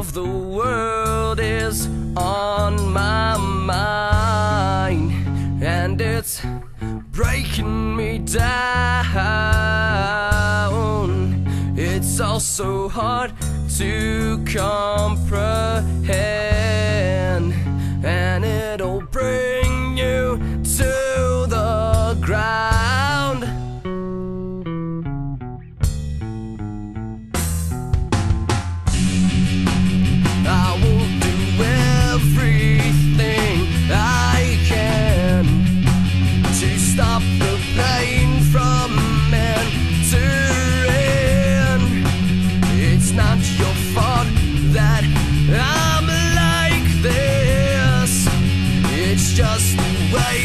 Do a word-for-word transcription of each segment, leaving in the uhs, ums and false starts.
of the world is on my mind, and it's breaking me down. It's all so hard to comprehend, and it'll bring you to the ground. I will do everything I can to stop the pain from entering. It's not your fault that I'm like this, it's just the way.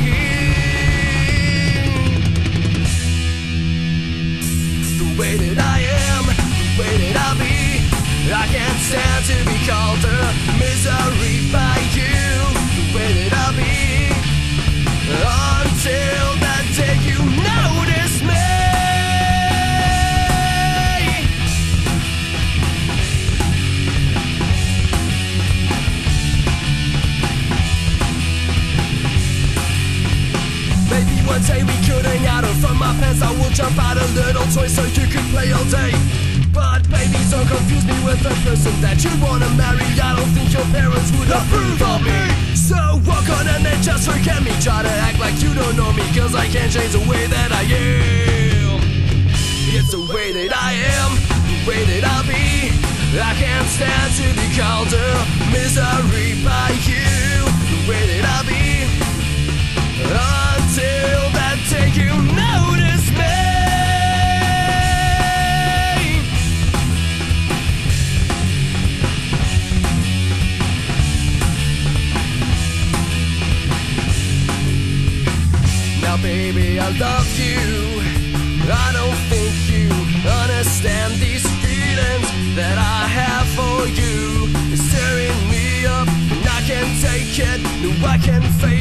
The way that I am, the way that I be, I can't stand to be called a misery by you. The way that I be, until that day you notice me. Maybe one day we could hang out, and from my pants I will jump out a little toy so you could play all day. But baby, don't confuse me with the person that you wanna marry. I don't think your parents would approve of me. So walk on and then just forget me. Try to act like you don't know me, cause I can't change the way that I am. It's the way that I am, the way that I be. I can't stand to be called a misery by you. The way that I be, until that day you notice me. Now baby, I love you. I don't think you understand these feelings that I have for you. It's tearing me up and I can't take it. No, I can't face